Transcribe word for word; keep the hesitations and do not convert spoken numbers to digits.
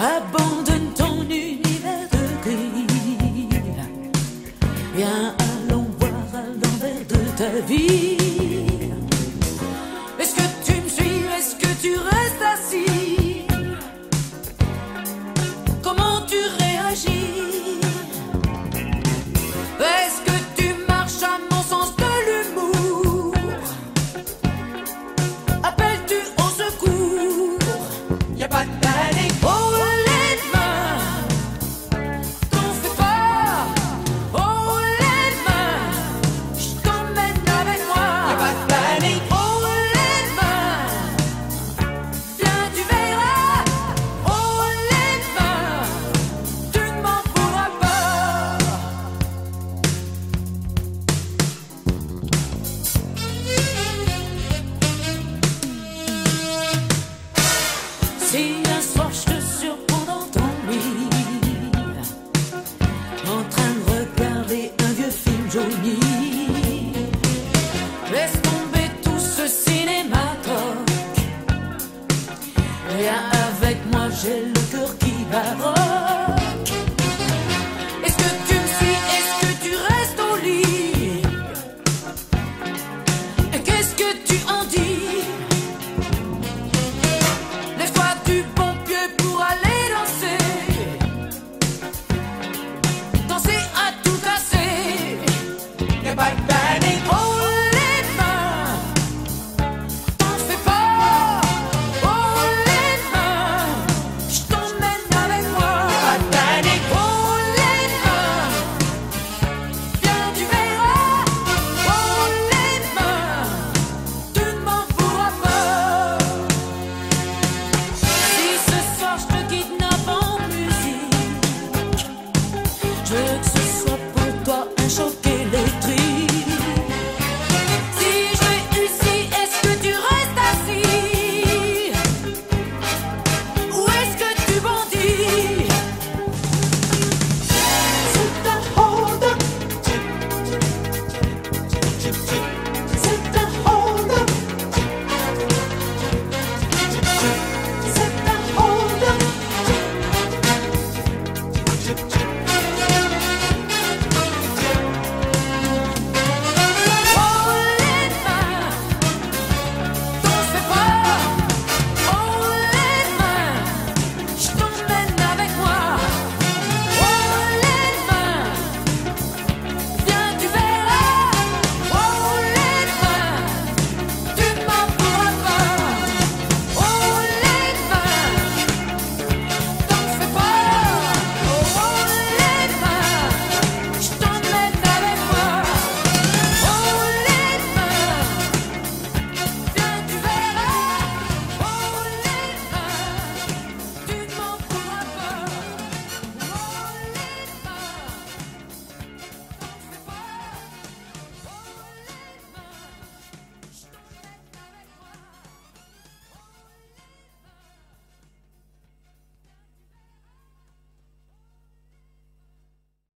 Abandonne ton univers de gris. Viens, allons voir à l'envers de ta vie. Est-ce que tu me suis? Est-ce que tu restes assis? Comment tu réagis? Est-ce que tu marches à mon sens de l'humour? Appelles-tu au secours? Y'a pas de panique. Oh les mains, t'en fais pas. Oh les mains, je t'emmène avec moi. Y'a pas de panique. Oh les mains, viens tu verras. Oh les mains, tu ne m'en voudras pas. Si un soir je te surprends dans ton lit, en train de regarder un vieux film jauni, laisse tomber tout ce cinéma toc. Viens avec moi, j'ai le cœur qui baroque.